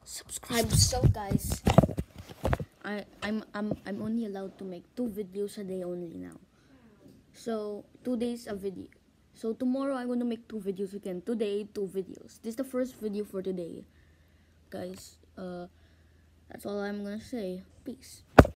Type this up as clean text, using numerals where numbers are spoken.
subscribe. So guys, I'm only allowed to make 2 videos a day only now. So 2 days a video. So tomorrow I'm gonna make 2 videos again. Today 2 videos. This is the first video for today, guys. That's all I'm gonna say. Peace.